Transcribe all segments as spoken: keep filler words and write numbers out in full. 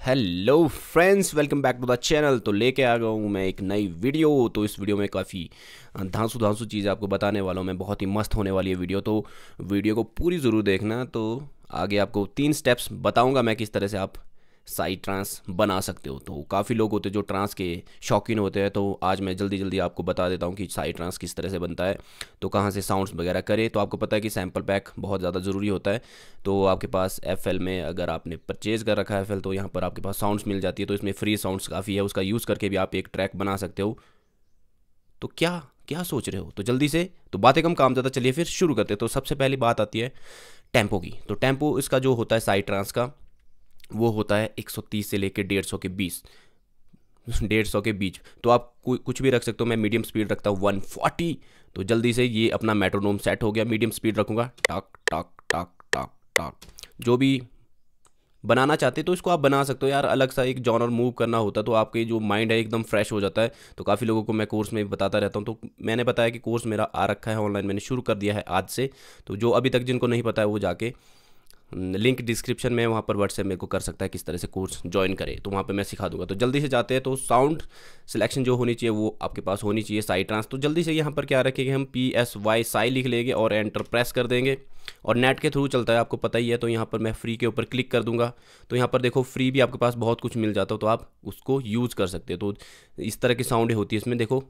Hello friends, welcome back to the channel. तो लेके आ गया हूँ मैं एक नई वीडियो। तो इस वीडियो में काफ़ी धांसू धांसू चीज़ें आपको बताने वाला हूँ मैं। बहुत ही मस्त होने वाली है वीडियो, तो वीडियो को पूरी ज़रूर देखना। तो आगे आपको तीन स्टेप्स बताऊँगा मैं किस तरह से आप साइड ट्रांस बना सकते हो। तो काफ़ी लोग होते हैं जो ट्रांस के शौकीन होते हैं, तो आज मैं जल्दी जल्दी आपको बता देता हूँ कि साइड ट्रांस किस तरह से बनता है, तो कहाँ से साउंड्स वगैरह करे। तो आपको पता है कि सैम्पल पैक बहुत ज़्यादा ज़रूरी होता है। तो आपके पास एफ एल में अगर आपने परचेज़ कर रखा है एफ एल, तो यहाँ पर आपके पास साउंड्स मिल जाती है। तो इसमें फ्री साउंड्स काफ़ी है, उसका यूज़ करके भी आप एक ट्रैक बना सकते हो। तो क्या क्या सोच रहे हो, तो जल्दी से, तो बातें कम काम ज़्यादा, चलिए फिर शुरू करते हैं। तो सबसे पहली बात आती है टेम्पो की। तो टेम्पो इसका जो होता है साइड ट्रांस का, वो होता है एक सौ तीस से लेकर डेढ़ सौ के बीच डेढ़ सौ के बीच। तो आप कुछ भी रख सकते हो। मैं मीडियम स्पीड रखता हूँ वन फोर्टी। तो जल्दी से ये अपना मेट्रोनोम सेट हो गया। मीडियम स्पीड रखूँगा, टक टक टक टक टक। जो भी बनाना चाहते तो इसको आप बना सकते हो यार। अलग सा एक जॉनर मूव करना होता तो आपके जो माइंड है एकदम फ्रेश हो जाता है। तो काफ़ी लोगों को मैं कोर्स में बताता रहता हूँ। तो मैंने बताया कि कोर्स मेरा आ रखा है ऑनलाइन, मैंने शुरू कर दिया है आज से। तो जो अभी तक जिनको नहीं पता है वो जाके लिंक डिस्क्रिप्शन में, वहाँ पर व्हाट्सएप मेरे को कर सकता है किस तरह से कोर्स ज्वाइन करे, तो वहाँ पे मैं सिखा दूंगा। तो जल्दी से जाते हैं। तो साउंड सिलेक्शन जो होनी चाहिए वो आपके पास होनी चाहिए साइड ट्रांस। तो जल्दी से यहाँ पर क्या रखेंगे, हम पी एस वाई साई लिख लेंगे और एंटर प्रेस कर देंगे। और नेट के थ्रू चलता है, आपको पता ही है। तो यहाँ पर मैं फ्री के ऊपर क्लिक कर दूंगा। तो यहाँ पर देखो फ्री भी आपके पास बहुत कुछ मिल जाता हो, तो आप उसको यूज़ कर सकते हो। तो इस तरह की साउंड होती है इसमें, देखो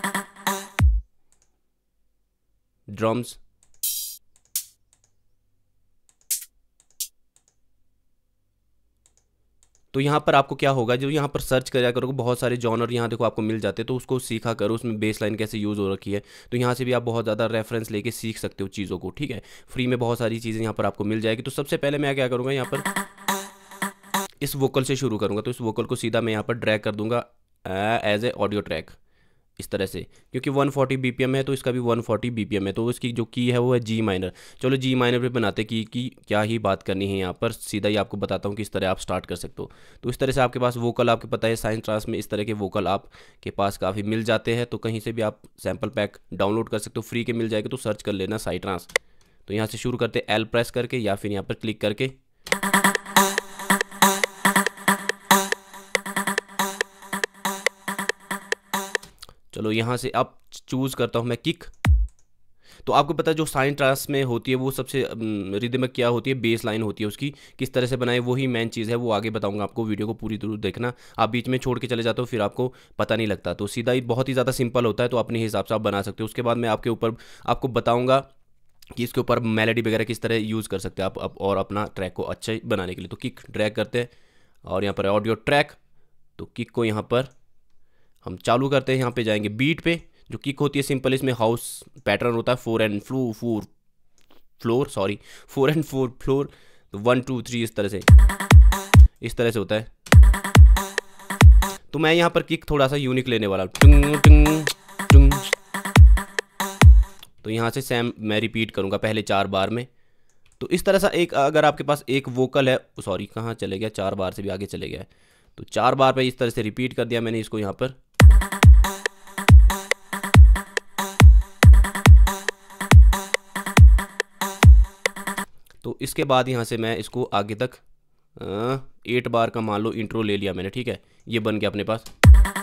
ड्रम्स, तो यहाँ पर आपको क्या होगा, जो यहाँ पर सर्च करा करोगे बहुत सारे जॉनर यहाँ देखो आपको मिल जाते हैं। तो उसको सीखा करो, उसमें बेस लाइन कैसे यूज़ हो रखी है। तो यहाँ से भी आप बहुत ज़्यादा रेफरेंस लेके सीख सकते हो चीज़ों को, ठीक है। फ्री में बहुत सारी चीज़ें यहाँ पर आपको मिल जाएगी। तो सबसे पहले मैं क्या करूँगा, यहाँ पर इस वोकल से शुरू करूँगा। तो इस वोकल को सीधा मैं यहाँ पर ड्रैग कर दूँगा एज ए ऑडियो ट्रैक, इस तरह से। क्योंकि वन फोर्टी बीपीएम है तो इसका भी वन फोर्टी बीपीएम है। तो इसकी जो की है वो है जी माइनर। चलो जी माइनर पे बनाते की की क्या ही बात करनी है, यहाँ पर सीधा ही आपको बताता हूँ किस तरह आप स्टार्ट कर सकते हो। तो इस तरह से आपके पास वोकल, आपको पता है साइंस ट्रांस में इस तरह के वोकल आपके पास काफ़ी मिल जाते हैं। तो कहीं से भी आप सैम्पल पैक डाउनलोड कर सकते हो, फ्री के मिल जाएगा। तो सर्च कर लेना साइड ट्रांस। तो यहाँ से शुरू करते एल प्रेस करके या फिर यहाँ पर क्लिक करके। चलो यहाँ से अब चूज़ करता हूँ मैं किक। तो आपको पता है जो साइन ट्रांस में होती है वो सबसे रिदमिक क्या होती है, बेस लाइन होती है उसकी। किस तरह से बनाए वही मेन चीज़ है, वो आगे बताऊंगा आपको। वीडियो को पूरी जरूर देखना। आप बीच में छोड़ के चले जाते हो फिर आपको पता नहीं लगता। तो सीधा ही बहुत ही ज़्यादा सिंपल होता है। तो अपने हिसाब से आप बना सकते हो। उसके बाद मैं आपके ऊपर आपको बताऊँगा कि इसके ऊपर मेलोडी वगैरह किस तरह यूज़ कर सकते हैं आप, आप और अपना ट्रैक को अच्छे बनाने के लिए। तो किक ड्रैग करते हैं और यहाँ पर ऑडियो ट्रैक। तो किक को यहाँ पर हम चालू करते हैं। यहाँ पे जाएंगे बीट पे। जो किक होती है सिंपल, इसमें हाउस पैटर्न होता है four and flu four floor sorry four and four floor. तो वन टू थ्री इस तरह से इस तरह से होता है। तो मैं यहाँ पर किक थोड़ा सा यूनिक लेने वाला हूँ। तो यहाँ से सेम मैं रिपीट करूँगा पहले चार बार में। तो इस तरह सा एक, अगर आपके पास एक वोकल है, सॉरी कहाँ चले गया, चार बार से भी आगे चले गया है। तो चार बार पे इस तरह से रिपीट कर दिया मैंने इसको यहाँ पर। तो इसके बाद यहाँ से मैं इसको आगे तक एट बार का मान लो इंट्रो ले लिया मैंने, ठीक है। ये बन गया अपने पास।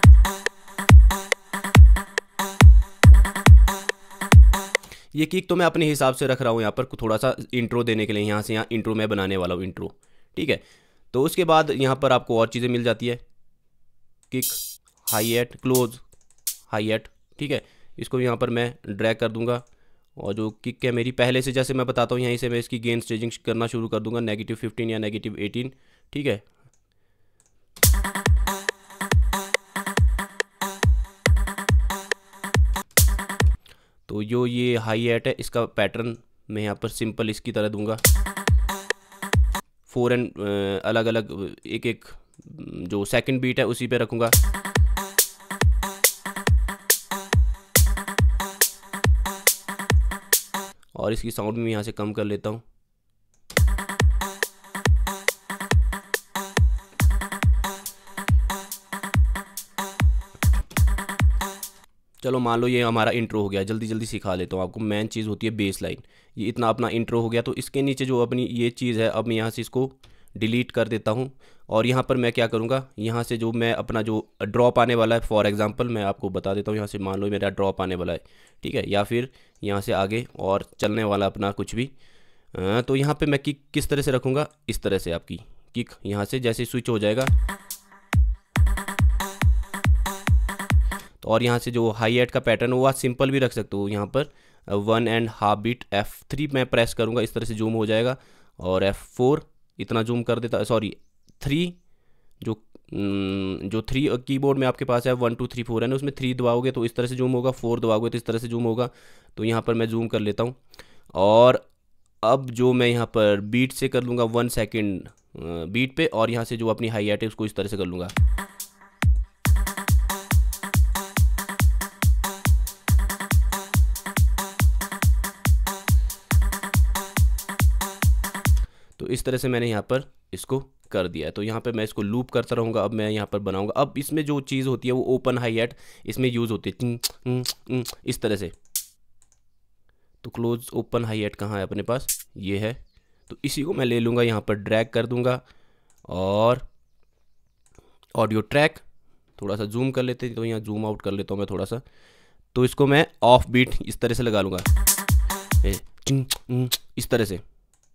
ये किक तो मैं अपने हिसाब से रख रहा हूँ यहाँ पर थोड़ा सा इंट्रो देने के लिए। यहाँ से यहाँ इंट्रो मैं बनाने वाला हूँ, इंट्रो, ठीक है। तो उसके बाद यहाँ पर आपको और चीज़ें मिल जाती है, kick, hi hat, close, hi hat, ठीक है। इसको यहाँ पर मैं ड्रैग कर दूंगा। और जो किक है मेरी पहले से, जैसे मैं बताता हूँ, यहीं से मैं इसकी गेन स्टेजिंग करना शुरू कर दूंगा, नेगेटिव फिफ्टीन या नेगेटिव एटीन, ठीक है। तो जो ये हाई एट है इसका पैटर्न मैं यहाँ पर सिंपल इसकी तरह दूंगा। फोर एंड अलग अलग एक एक जो सेकंड बीट है उसी पे रखूँगा। और इसकी साउंड में यहाँ से कम कर लेता हूँ। चलो मान लो ये हमारा इंट्रो हो गया। जल्दी जल्दी सिखा लेता हूँ आपको। मेन चीज़ होती है बेस लाइन। ये इतना अपना इंट्रो हो गया। तो इसके नीचे जो अपनी ये चीज़ है, अब मैं यहाँ से इसको डिलीट कर देता हूँ। और यहाँ पर मैं क्या करूँगा, यहाँ से जो मैं अपना जो ड्रॉप आने वाला है, फॉर एग्जांपल मैं आपको बता देता हूँ, यहाँ से मान लो मेरा ड्रॉप आने वाला है, ठीक है, या फिर यहाँ से आगे और चलने वाला अपना कुछ भी, आ, तो यहाँ पे मैं किक किस तरह से रखूँगा, इस तरह से आपकी किक यहाँ से जैसे स्विच हो जाएगा, तो और यहाँ से जो हाई एट का पैटर्न वो आप सिंपल भी रख सकते हो, यहाँ पर one and half beat F three मैं प्रेस करूँगा, इस तरह से जूम हो जाएगा, और एफ फोर इतना जूम कर देता, सॉरी थ्री, जो जो थ्री कीबोर्ड में आपके पास है वन टू थ्री फोर है ना, उसमें थ्री दबाओगे तो इस तरह से जूम होगा, फोर दबाओगे तो इस तरह से जूम होगा। तो यहाँ पर मैं जूम कर लेता हूँ, और अब जो मैं यहाँ पर बीट से कर लूँगा वन सेकेंड बीट पे, और यहाँ से जो अपनी हाई एट है उसको इस तरह से कर लूँगा। तो इस तरह से मैंने यहाँ पर इसको कर दिया है। तो यहाँ पे मैं इसको लूप करता रहूँगा। अब मैं यहाँ पर बनाऊँगा, अब इसमें जो चीज़ होती है वो ओपन हाई एट इसमें यूज़ होती है इस तरह से। तो क्लोज ओपन हाई एट कहाँ है अपने पास, ये है। तो इसी को मैं ले लूँगा, यहाँ पर ड्रैग कर दूँगा, और ऑडियो ट्रैक थोड़ा सा जूम कर लेते हैं, तो यहाँ जूम आउट कर लेता हूँ मैं थोड़ा सा। तो इसको मैं ऑफ बीट इस तरह से लगा लूँगा, इस तरह से।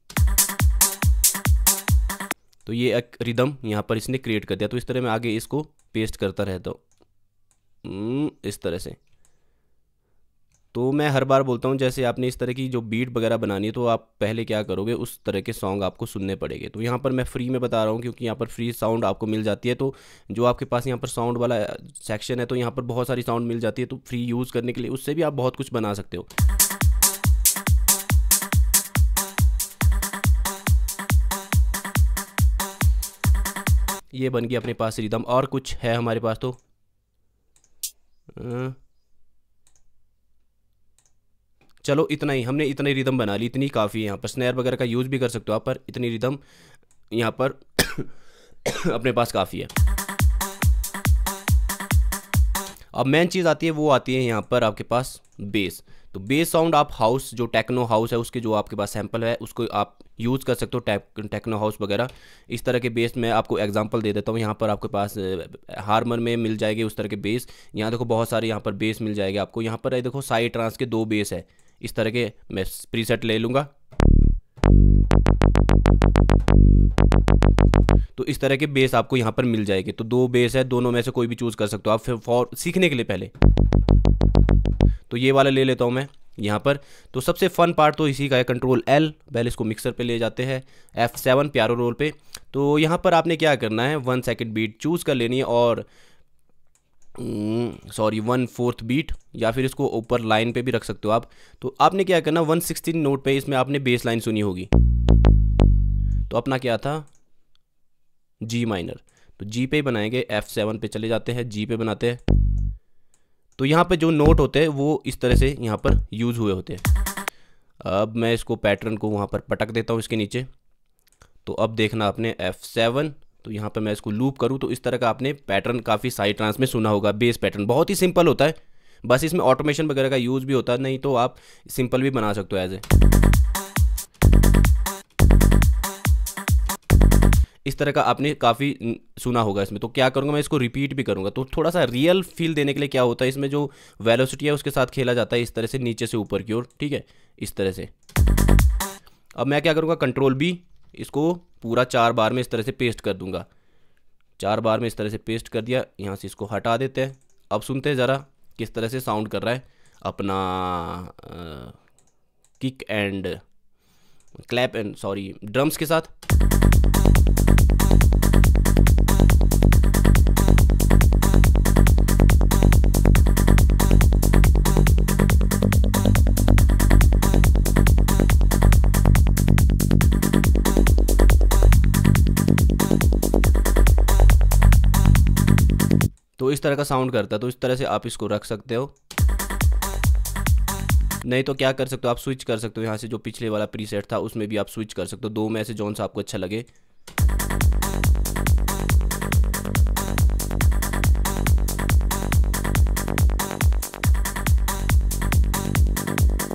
तो ये एक रिदम यहाँ पर इसने क्रिएट कर दिया। तो इस तरह मैं आगे इसको पेस्ट करता रहता हूँ इस तरह से। तो मैं हर बार बोलता हूँ, जैसे आपने इस तरह की जो बीट वगैरह बनानी है तो आप पहले क्या करोगे, उस तरह के सॉन्ग आपको सुनने पड़ेंगे। तो यहाँ पर मैं फ्री में बता रहा हूँ, क्योंकि यहाँ पर फ्री साउंड आपको मिल जाती है। तो जो आपके पास यहाँ पर साउंड वाला सेक्शन है, तो यहाँ पर बहुत सारी साउंड मिल जाती है। तो फ्री यूज़ करने के लिए उससे भी आप बहुत कुछ बना सकते हो। ये बन गया अपने पास रिदम। और कुछ है हमारे पास, तो आ, चलो इतना ही, हमने इतनी रिदम बना ली, इतनी काफ़ी है। यहाँ पर स्नैर वगैरह का यूज़ भी कर सकते हो आप, पर इतनी रिदम यहाँ पर अपने पास काफ़ी है। अब मेन चीज़ आती है, वो आती है यहाँ पर आपके पास बेस। तो बेस साउंड आप हाउस, जो टेक्नो हाउस है उसके जो आपके पास सैंपल है उसको आप यूज़ कर सकते हो, टेक टेक्नो हाउस वगैरह इस तरह के बेस। मैं आपको एग्जांपल दे देता हूँ। यहाँ पर आपके पास हार्मन में मिल जाएगी उस तरह के बेस। यहाँ देखो बहुत सारे यहाँ पर बेस मिल जाएंगे आपको। यहाँ पर देखो साइड ट्रांस के दो बेस है, इस तरह के मैं प्रीसेट ले लूँगा। तो इस तरह के बेस आपको यहाँ पर मिल जाएंगे। तो दो बेस है, दोनों में से कोई भी चूज़ कर सकते हो आप, फिर फॉर सीखने के लिए पहले। तो ये वाला ले लेता हूँ मैं यहाँ पर। तो सबसे फन पार्ट तो इसी का है, कंट्रोल एल, पहले इसको मिक्सर पे ले जाते हैं, एफ सेवन प्यारो रोल पे। तो यहाँ पर आपने क्या करना है, वन सेकेंड बीट चूज़ कर लेनी है, और सॉरी वन फोर्थ बीट, या फिर इसको ऊपर लाइन पे भी रख सकते हो आप। तो आपने क्या करना, वन सिक्सटीन नोट पे इसमें आपने बेस लाइन सुनी होगी। तो अपना क्या था, जी माइनर। तो जी पे बनाएंगे, एफ सेवन पे चले जाते हैं, जी पे बनाते हैं। तो यहाँ पे जो नोट होते हैं वो इस तरह से यहाँ पर यूज़ हुए होते हैं। अब मैं इसको पैटर्न को वहाँ पर पटक देता हूँ इसके नीचे। तो अब देखना आपने एफ सेवन, तो यहाँ पर मैं इसको लूप करूँ तो इस तरह का आपने पैटर्न काफ़ी साइड ट्रांस में सुना होगा। बेस पैटर्न बहुत ही सिंपल होता है, बस इसमें ऑटोमेशन वगैरह का यूज़ भी होता है, नहीं तो आप सिंपल भी बना सकते हो एज ए। इस तरह का आपने काफ़ी सुना होगा इसमें। तो क्या करूँगा, मैं इसको रिपीट भी करूँगा। तो थोड़ा सा रियल फील देने के लिए क्या होता है, इसमें जो वेलोसिटी है उसके साथ खेला जाता है इस तरह से नीचे से ऊपर की ओर, ठीक है, इस तरह से। अब मैं क्या करूँगा, कंट्रोल बी, इसको पूरा चार बार में इस तरह से पेस्ट कर दूंगा। चार बार में इस तरह से पेस्ट कर दिया। यहाँ से इसको हटा देते हैं। अब सुनते हैं ज़रा किस तरह से साउंड कर रहा है अपना kick and clap and sorry drums के साथ। तो इस तरह का साउंड करता है। तो इस तरह से आप इसको रख सकते हो, नहीं तो क्या कर सकते हो, आप स्विच कर सकते हो। यहाँ से जो पिछले वाला प्रीसेट था उसमें भी आप स्विच कर सकते हो, दो में से जौन सा आपको अच्छा लगे।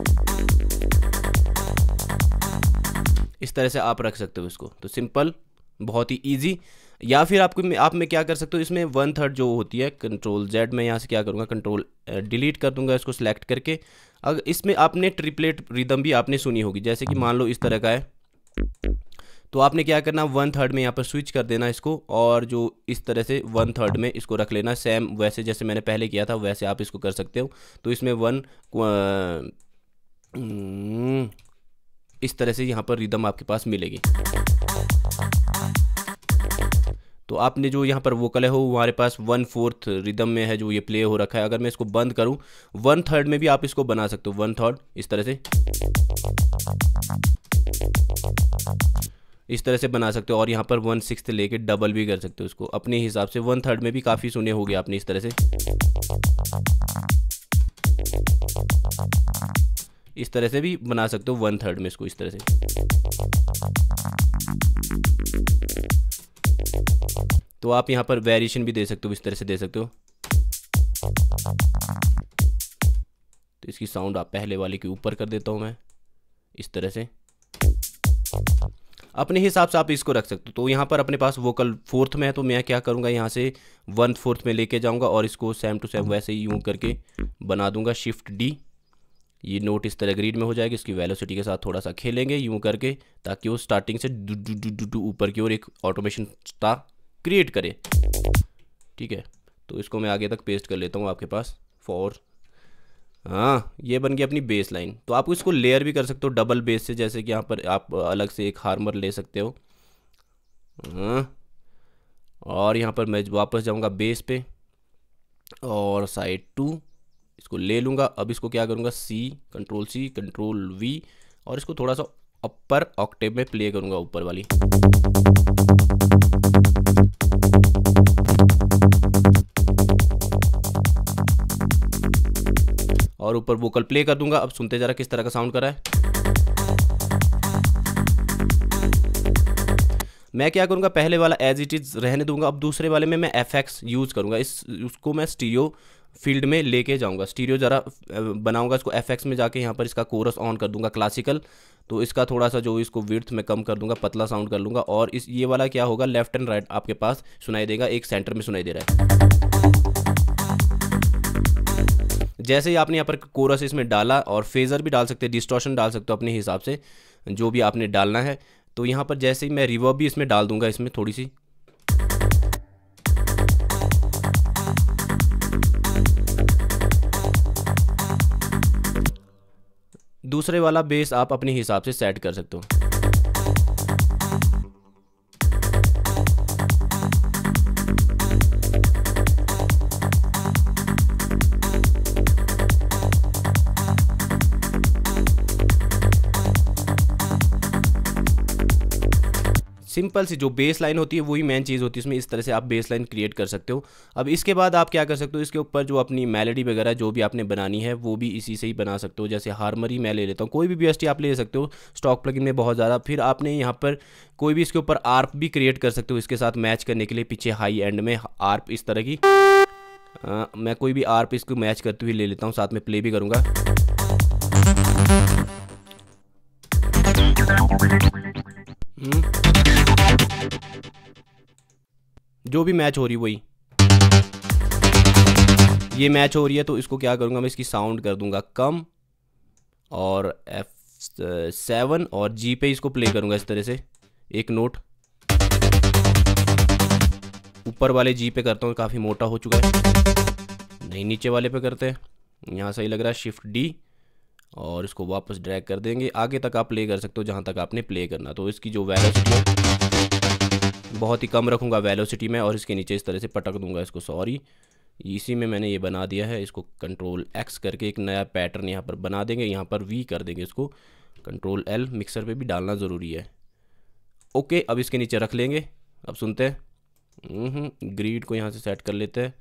इस तरह से आप रख सकते हो इसको। तो सिंपल बहुत ही ईजी। या फिर आपको आप में क्या कर सकते हो, इसमें वन थर्ड जो होती है, कंट्रोल जेड में यहाँ से क्या करूँगा, कंट्रोल डिलीट कर दूंगा इसको सिलेक्ट करके। अगर इसमें आपने ट्रिपलेट रिदम भी आपने सुनी होगी, जैसे कि मान लो इस तरह का है, तो आपने क्या करना, वन थर्ड में यहाँ पर स्विच कर देना इसको, और जो इस तरह से वन थर्ड में इसको रख लेना, सेम वैसे जैसे मैंने पहले किया था वैसे आप इसको कर सकते हो। तो इसमें वन इस तरह से यहाँ पर रिदम आपके पास मिलेगी। तो आपने जो यहाँ पर वोकल है वो हमारे पास वन फोर्थ रिदम में है जो ये प्ले हो रखा है। अगर मैं इसको बंद करूँ, वन थर्ड में भी आप इसको बना सकते हो, वन थर्ड इस तरह से इस तरह से बना सकते हो, और यहाँ पर वन सिक्स्थ लेके डबल भी कर सकते हो इसको अपने हिसाब से। वन थर्ड में भी काफ़ी सुने होंगे आपने इस तरह से, इस तरह से भी बना सकते हो वन थर्ड में इसको इस तरह से। तो आप यहाँ पर वेरिएशन भी दे सकते हो, इस तरह से दे सकते हो। तो इसकी साउंड आप पहले वाले के ऊपर कर देता हूँ मैं इस तरह से, अपने हिसाब से आप इसको रख सकते हो। तो यहाँ पर अपने पास वोकल फोर्थ में है, तो मैं क्या करूँगा, यहाँ से वन फोर्थ में लेके जाऊँगा और इसको सेम टू सेम वैसे ही यूँ करके बना दूंगा, शिफ्ट डी। ये नोट इस तरह ग्रीड में हो जाएगी, इसकी वेलोसिटी के साथ थोड़ा सा खेलेंगे यूँ करके, ताकि वो स्टार्टिंग से डू डू डू डू डू ऊपर की ओर एक ऑटोमेशन सा क्रिएट करे। ठीक है, तो इसको मैं आगे तक पेस्ट कर लेता हूँ आपके पास फॉर। हाँ, ये बन गई अपनी बेस लाइन। तो आप इसको लेयर भी कर सकते हो डबल बेस से, जैसे कि यहाँ पर आप अलग से एक हार्मर ले सकते हो। हाँ, और यहाँ पर मैं वापस जाऊँगा बेस पे और साइड टू इसको ले लूँगा। अब इसको क्या करूँगा, C control C control V, और इसको थोड़ा सा अपर ऑक्टेव में प्ले करूँगा ऊपर वाली। और ऊपर वोकल प्ले कर दूंगा। अब सुनते जरा किस तरह का साउंड कर रहा है। मैं क्या करूंगा, पहले वाला एज इट इज रहने दूंगा, अब दूसरे वाले में मैं एफएक्स यूज करूंगा। इस उसको मैं स्टीरियो फील्ड में लेके जाऊंगा, स्टीरियो जरा बनाऊंगा इसको, एफएक्स में जाके यहाँ पर इसका कोरस ऑन कर दूंगा क्लासिकल। तो इसका थोड़ा सा जो इसको विड्थ में कम कर दूंगा, पतला साउंड कर लूँगा। और इस ये वाला क्या होगा, लेफ्ट एंड राइट आपके पास सुनाई देगा, एक सेंटर में सुनाई दे रहा है। जैसे ही आपने यहाँ पर कोरस इसमें डाला, और फेजर भी डाल सकते हैं, डिस्टॉर्शन डाल सकते हो अपने हिसाब से जो भी आपने डालना है। तो यहाँ पर जैसे ही मैं रिवर्ब भी इसमें डाल दूंगा, इसमें थोड़ी सी। दूसरे वाला बेस आप अपने हिसाब से सेट कर सकते हो। सिंपल सी जो बेस लाइन होती है वही मेन चीज़ होती है इसमें, इस तरह से आप बेस लाइन क्रिएट कर सकते हो। अब इसके बाद आप क्या कर सकते हो, इसके ऊपर जो अपनी मेलोडी वगैरह जो भी आपने बनानी है वो भी इसी से ही बना सकते हो। जैसे हार्मरी मैं ले लेता हूँ, कोई भी बीएसटी आप ले सकते हो, स्टॉक प्लगइन में बहुत ज़्यादा। फिर आपने यहाँ पर कोई भी इसके ऊपर आर्प भी क्रिएट कर सकते हो इसके साथ मैच करने के लिए, पीछे हाई एंड में आर्प इस तरह की। आ, मैं कोई भी आर्प इसको मैच करते हुए ले लेता हूँ, साथ में प्ले भी करूँगा। जो भी मैच हो रही वही ये मैच हो रही है, तो इसको क्या करूँगा, मैं इसकी साउंड कर दूंगा कम, और एफ सेवन और जी पे इसको प्ले करूँगा इस तरह से, एक नोट ऊपर वाले जी पे करता हूँ, काफ़ी मोटा हो चुका है। नहीं, नीचे वाले पे करते हैं, यहाँ सही लग रहा है, शिफ्ट डी, और इसको वापस ड्रैग कर देंगे। आगे तक आप प्ले कर सकते हो जहाँ तक आपने प्ले करना। तो इसकी जो वेलोसिटी है बहुत ही कम रखूँगा वेलोसिटी में, और इसके नीचे इस तरह से पटक दूंगा इसको। सॉरी, इसी में मैंने ये बना दिया है। इसको कंट्रोल एक्स करके एक नया पैटर्न यहाँ पर बना देंगे, यहाँ पर वी कर देंगे इसको, कंट्रोल एल, मिक्सर पे भी डालना ज़रूरी है। ओके, अब इसके नीचे रख लेंगे। अब सुनते हैं, ग्रीड को यहाँ से सेट कर लेते हैं।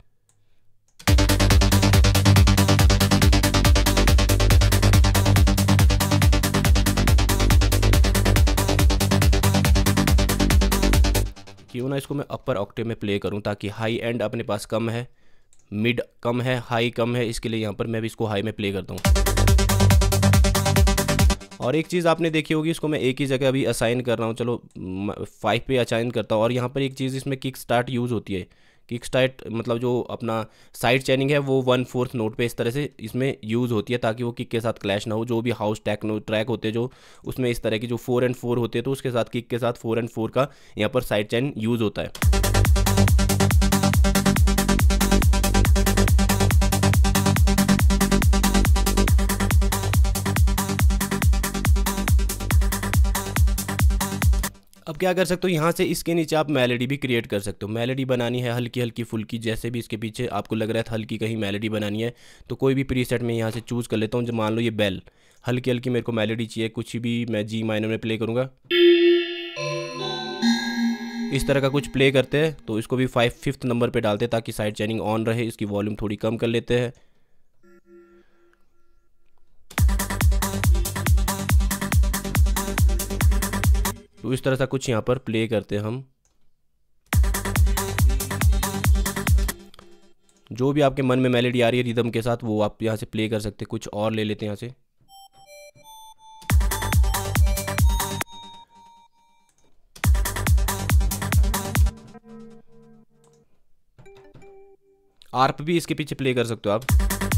क्यों ना इसको मैं अपर ऑक्टेव में प्ले करूं, ताकि हाई एंड अपने पास कम है, मिड कम है, हाई कम है, इसके लिए यहाँ पर मैं भी इसको हाई में प्ले करता हूँ। और एक चीज़ आपने देखी होगी, इसको मैं एक ही जगह अभी असाइन कर रहा हूँ, चलो फाइव पे असाइन करता हूँ। और यहाँ पर एक चीज़ इसमें किक स्टार्ट यूज़ होती है। किक स्टार्ट मतलब जो अपना साइड चैनिंग है वो वन फोर्थ नोट पे इस तरह से इसमें यूज़ होती है, ताकि वो किक के साथ क्लैश ना हो। जो भी हाउस टेक्नो ट्रैक होते हैं जो उसमें इस तरह की जो फोर एंड फोर होते हैं, तो उसके साथ किक के साथ फोर एंड फोर का यहाँ पर साइड चैन यूज़ होता है। अब क्या कर सकते हो, यहाँ से इसके नीचे आप मेलोडी भी क्रिएट कर सकते हो। मेलोडी बनानी है हल्की हल्की फुल्की, जैसे भी इसके पीछे आपको लग रहा है हल्की कहीं मेलोडी बनानी है, तो कोई भी प्रीसेट में यहाँ से चूज़ कर लेता हूँ। जब मान लो ये बेल हल्की हल्की मेरे को मेलोडी चाहिए, कुछ भी मैं जी माइनर में प्ले करूँगा, इस तरह का कुछ प्ले करते हैं। तो इसको भी फाइव फिफ्थ नंबर पे डालते हैं ताकि साइड चैनिंग ऑन रहे। इसकी वॉल्यूम थोड़ी कम कर लेते हैं। तो इस तरह सा कुछ यहाँ पर प्ले करते हैं हम। जो भी आपके मन में मेलोडी आ रही है रिदम के साथ, वो आप यहाँ से प्ले कर सकते हैं। कुछ और ले लेते हैं यहाँ से। आर्प भी इसके पीछे प्ले कर सकते हो आप।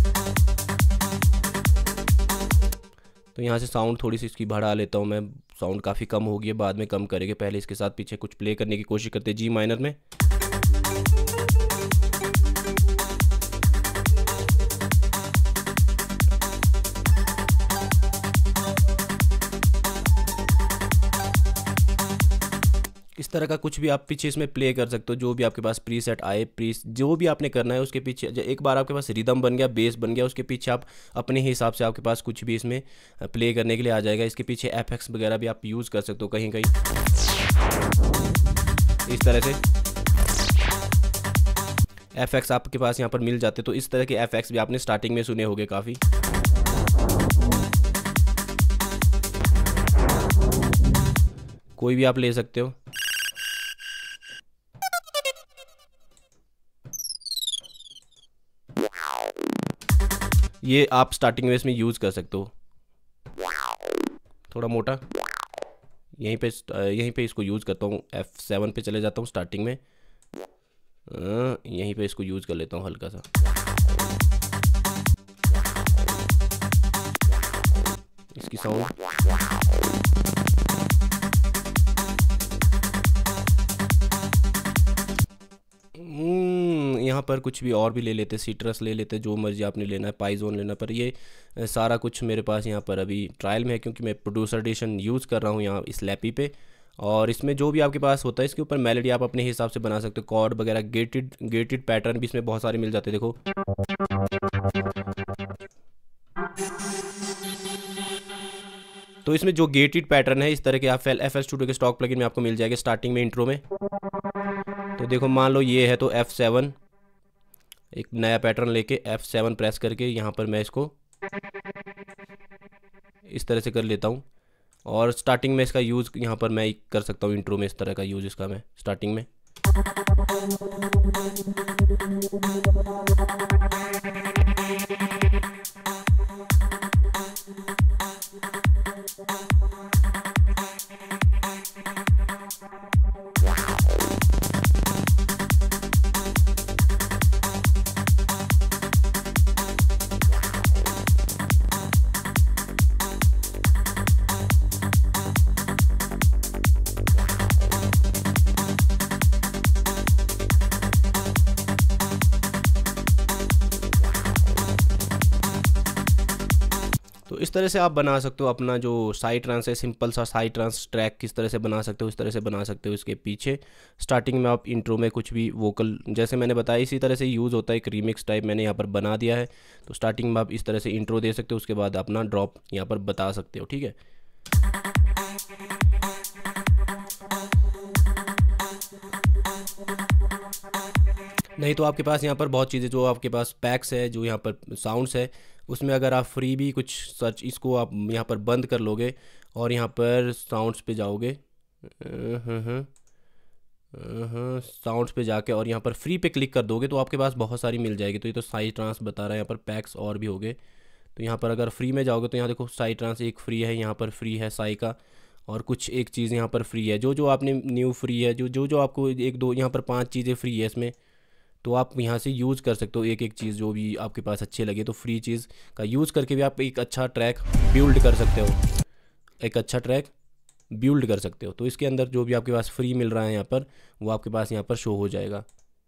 तो यहाँ से साउंड थोड़ी सी इसकी बढ़ा लेता हूँ मैं, साउंड काफ़ी कम हो गई है, बाद में कम करेंगे। पहले इसके साथ पीछे कुछ प्ले करने की कोशिश करते हैं जी माइनर में। इस तरह का कुछ भी आप पीछे इसमें प्ले कर सकते हो। जो भी आपके पास प्री सेट आए, प्री जो भी आपने करना है उसके पीछे एक बार आपके पास रिदम बन गया, बेस बन गया, उसके पीछे आप अपने हिसाब से आपके पास कुछ भी इसमें प्ले करने के लिए आ जाएगा। इसके पीछे एफएक्स वगैरह भी आप यूज़ कर सकते हो कहीं कहीं इस तरह से। एफएक्स आपके पास यहाँ पर मिल जाते, तो इस तरह के एफएक्स भी आपने स्टार्टिंग में सुने होंगे काफ़ी। कोई भी आप ले सकते हो। ये आप स्टार्टिंग में इसमें यूज़ कर सकते हो। थोड़ा मोटा यहीं पे यहीं पे इसको यूज़ करता हूँ। एफ सेवन पे चले जाता हूँ स्टार्टिंग में, यहीं पे इसको यूज़ कर लेता हूँ हल्का सा। इसकी साउंड यहाँ पर कुछ भी और भी ले लेते, सिट्रस ले लेते, जो मर्जी आपने लेना है, पाइजोन लेना। पर ये सारा कुछ मेरे पास यहाँ पर अभी ट्रायल में है, क्योंकि मैं प्रोड्यूसर एडिशन यूज़ कर रहा हूँ यहाँ इस लैपी पे। और इसमें जो भी आपके पास होता है इसके ऊपर मेलोडी आप अपने हिसाब से बना सकते हो। कॉर्ड वगैरह गेटेड गेटेड पैटर्न भी इसमें बहुत सारे मिल जाते हैं। देखो तो इसमें जो गेटेड पैटर्न है इस तरह के आप एफ एल स्टूडियो के स्टॉक प्लगइन में आपको मिल जाएगा स्टार्टिंग में इंट्रो में। तो देखो मान लो ये है, तो एफ सेवन एक नया पैटर्न लेके एफ सेवन प्रेस करके यहाँ पर मैं इसको इस तरह से कर लेता हूँ। और स्टार्टिंग में इसका यूज़ यहाँ पर मैं कर सकता हूँ, इंट्रो में इस तरह का यूज़ इसका मैं स्टार्टिंग में। तो इस तरह से आप बना सकते हो अपना जो साइड ट्रांस है, सिंपल सा साइड ट्रांस ट्रैक किस तरह से बना सकते हो, इस तरह से बना सकते हो। इसके पीछे स्टार्टिंग में आप इंट्रो में कुछ भी वोकल जैसे मैंने बताया इसी तरह से यूज़ होता है। एक रीमिक्स टाइप मैंने यहाँ पर बना दिया है। तो स्टार्टिंग में आप इस तरह से इंट्रो दे सकते हो, उसके बाद अपना ड्रॉप यहाँ पर बता सकते हो। ठीक है, नहीं तो आपके पास यहाँ पर बहुत चीज़ें जो आपके पास पैक्स है, जो यहाँ पर साउंड्स है, उसमें अगर आप फ्री भी कुछ सर्च इसको आप यहाँ पर बंद कर लोगे और यहाँ पर साउंड्स पे जाओगे, साउंड्स पे जाके और यहाँ पर फ्री पे क्लिक कर दोगे तो आपके पास बहुत सारी मिल जाएगी। तो ये तो साइड ट्रांस बता रहा है, यहाँ पर पैक्स और भी हो गए। तो यहाँ पर अगर फ्री में जाओगे तो यहाँ देखो साई ट्रांस एक फ्री है, यहाँ पर फ्री है साई का, और कुछ एक चीज़ यहाँ पर फ्री है। जो जो आपने न्यू फ्री है, जो जो जो आपको एक दो यहाँ पर पांच चीज़ें फ्री है इसमें, तो आप यहाँ से यूज़ कर सकते हो एक एक चीज़ जो भी आपके पास अच्छी लगे। तो फ्री चीज़ का यूज़ करके भी आप एक अच्छा ट्रैक बिल्ड कर सकते हो, एक अच्छा ट्रैक बिल्ड कर सकते हो। तो इसके अंदर जो भी आपके पास फ्री मिल रहा है यहाँ पर, वो आपके पास यहाँ पर शो हो जाएगा।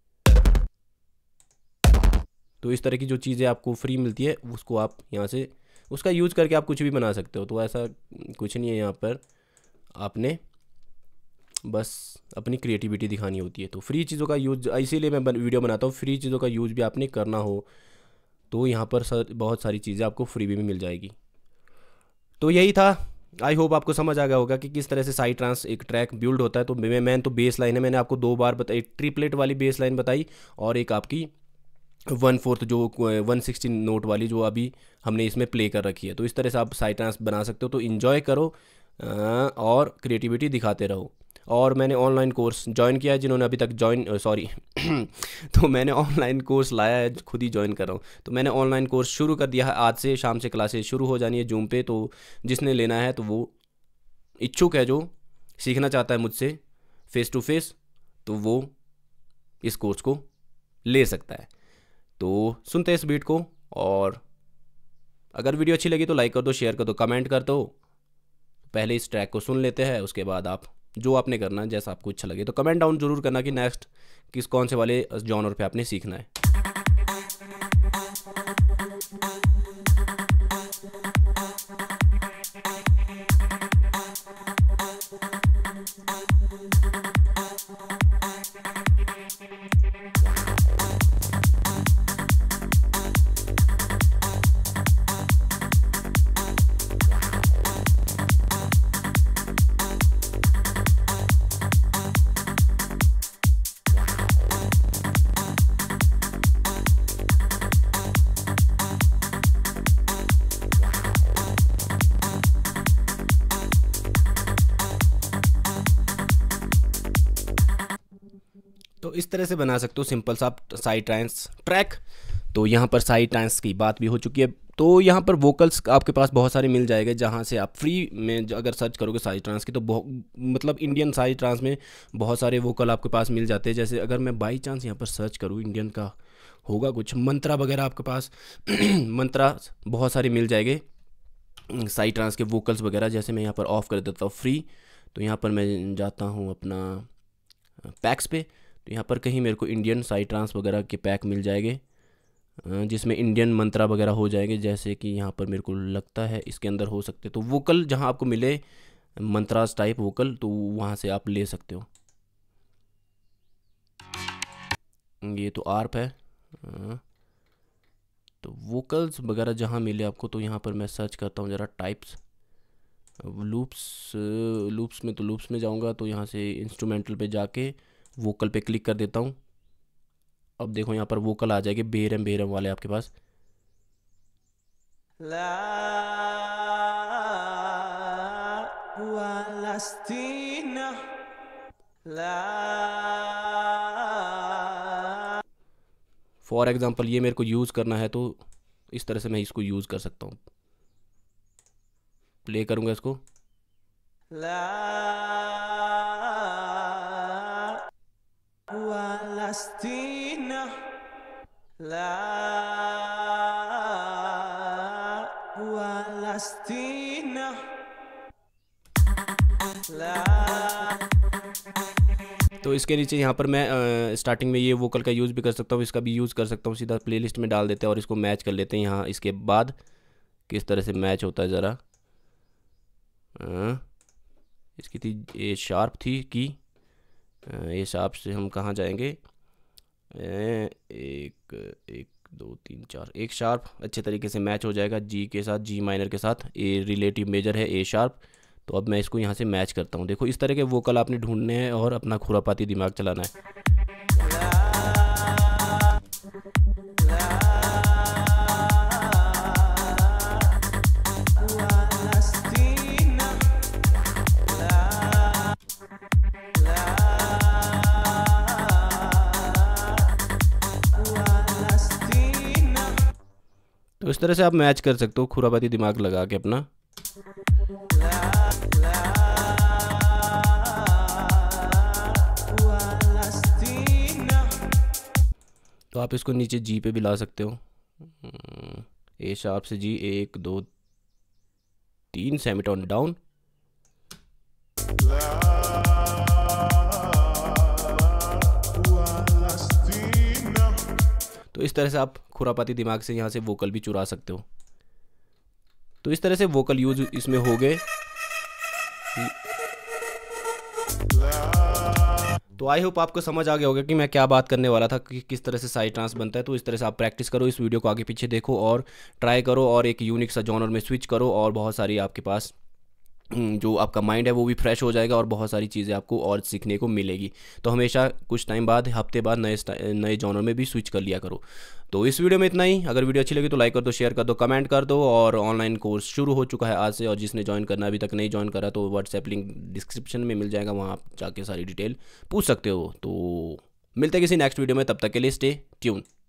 तो इस तरह की जो चीज़ें आपको फ्री मिलती है उसको आप यहाँ से उसका यूज़ करके आप कुछ भी बना सकते हो। तो ऐसा कुछ नहीं है, यहाँ पर आपने बस अपनी क्रिएटिविटी दिखानी होती है। तो फ्री चीज़ों का यूज़, इसीलिए मैं वीडियो बनाता हूँ, फ्री चीज़ों का यूज़ भी आपने करना हो तो यहाँ पर सर बहुत सारी चीज़ें आपको फ्री में भी मिल जाएगी। तो यही था, आई होप आपको समझ आ गया होगा कि किस तरह से साई ट्रांस एक ट्रैक बिल्ड होता है। तो मैं मैन तो बेस लाइन है, मैंने आपको दो बार बताई, ट्रिपलेट वाली बेस लाइन बताई और एक आपकी वन फोर्थ जो वन सिक्सटीन नोट वाली जो अभी हमने इसमें प्ले कर रखी है। तो इस तरह से आप साई ट्रांस बना सकते हो। तो इन्जॉय करो और क्रिएटिविटी दिखाते रहो। और मैंने ऑनलाइन कोर्स ज्वाइन किया है, जिन्होंने अभी तक ज्वाइन सॉरी तो मैंने ऑनलाइन कोर्स लाया है, खुद ही ज्वाइन कर रहा हूँ। तो मैंने ऑनलाइन कोर्स शुरू कर दिया है, आज से शाम से क्लासेस शुरू हो जानी है जूम पे। तो जिसने लेना है तो वो इच्छुक है, जो सीखना चाहता है मुझसे फेस टू फेस, तो वो इस कोर्स को ले सकता है। तो सुनते हैं इस बीट को, और अगर वीडियो अच्छी लगी तो लाइक कर दो, शेयर कर दो, कमेंट कर दो। पहले इस ट्रैक को सुन लेते हैं, उसके बाद आप जो आपने करना है जैसा आपको अच्छा लगे। तो कमेंट डाउन जरूर करना कि नेक्स्ट किस कौन से वाले जॉनर पे आपने सीखना है। तो इस तरह से बना सकते हो सिंपल सा आप साई ट्रांस ट्रैक। तो यहाँ पर साई ट्रांस की बात भी हो चुकी है। तो यहाँ पर वोकल्स आपके पास बहुत सारे मिल जाएंगे, जहाँ से आप फ्री में अगर सर्च करोगे साई ट्रांस की तो मतलब इंडियन साई ट्रांस में बहुत सारे वोकल आपके पास मिल जाते हैं। जैसे अगर मैं बाई चांस यहाँ पर सर्च करूँ, इंडियन का होगा कुछ मंत्रा वगैरह आपके पास मंत्रा बहुत सारे मिल जाएंगे साई ट्रांस के वोकल्स वगैरह। जैसे मैं यहाँ पर ऑफ़ कर देता हूँ फ्री, तो यहाँ पर मैं जाता हूँ अपना पैक्स पे, तो यहाँ पर कहीं मेरे को इंडियन साई ट्रांस वगैरह के पैक मिल जाएंगे, जिसमें इंडियन मंत्रा वगैरह हो जाएंगे। जैसे कि यहाँ पर मेरे को लगता है इसके अंदर हो सकते, तो वोकल जहाँ आपको मिले मंत्रास टाइप वोकल, तो वहाँ से आप ले सकते हो। ये तो आर्प है, तो वोकल्स वगैरह जहाँ मिले आपको, तो यहाँ पर मैं सर्च करता हूँ ज़रा टाइप्स लूप्स। लूप्स में तो लूप्स में जाऊँगा, तो यहाँ से इंस्ट्रूमेंटल पे जाके वोकल पे क्लिक कर देता हूँ। अब देखो यहाँ पर वोकल आ जाएंगे बेरम बेरम वाले आपके पास। फॉर एग्जांपल ये मेरे को यूज़ करना है, तो इस तरह से मैं इसको यूज़ कर सकता हूँ। प्ले करूँगा इसको, तो इसके नीचे यहाँ पर मैं स्टार्टिंग में ये वोकल का यूज़ भी कर सकता हूँ, इसका भी यूज़ कर सकता हूँ। सीधा प्लेलिस्ट में डाल देते हैं और इसको मैच कर लेते हैं यहाँ। इसके बाद किस तरह से मैच होता है ज़रा, इसकी थी ए शार्प थी की, ए शार्प से हम कहाँ जाएंगे, एक एक दो तीन चार, एक शार्प अच्छे तरीके से मैच हो जाएगा जी के साथ, जी माइनर के साथ। ए रिलेटिव मेजर है ए शार्प। तो अब मैं इसको यहाँ से मैच करता हूँ। देखो इस तरह के वोकल आपने ढूंढने हैं और अपना खुरापाती दिमाग चलाना है। तो तो इस तरह से आप मैच कर सकते हो खुरापाती दिमाग लगा के अपना। तो आप इसको नीचे जी पे भी ला सकते हो। ए शार्प से जी, एक दो तीन, सेमीटोन डाउन। तो इस तरह से आप खुरापाती दिमाग से यहाँ से वोकल भी चुरा सकते हो। तो इस तरह से वोकल यूज इसमें हो गए। तो आई होप आपको समझ आ गया होगा कि मैं क्या बात करने वाला था कि किस तरह से साइड ट्रांस बनता है। तो इस तरह से आप प्रैक्टिस करो, इस वीडियो को आगे पीछे देखो और ट्राई करो और एक यूनिक सा जॉनर में स्विच करो और बहुत सारी आपके पास जो आपका माइंड है वो भी फ्रेश हो जाएगा और बहुत सारी चीज़ें आपको और सीखने को मिलेगी। तो हमेशा कुछ टाइम बाद, हफ्ते बाद नए नए जॉनर में भी स्विच कर लिया करो। तो इस वीडियो में इतना ही। अगर वीडियो अच्छी लगी तो लाइक कर दो, शेयर कर दो, कमेंट कर दो। और ऑनलाइन कोर्स शुरू हो चुका है आज से, और जिसने ज्वाइन करना अभी तक नहीं ज्वाइन करा तो व्हाट्सएप लिंक डिस्क्रिप्शन में मिल जाएगा, वहाँ आप जाके सारी डिटेल पूछ सकते हो। तो मिलते हैं किसी नेक्स्ट वीडियो में, तब तक के लिए स्टे ट्यून।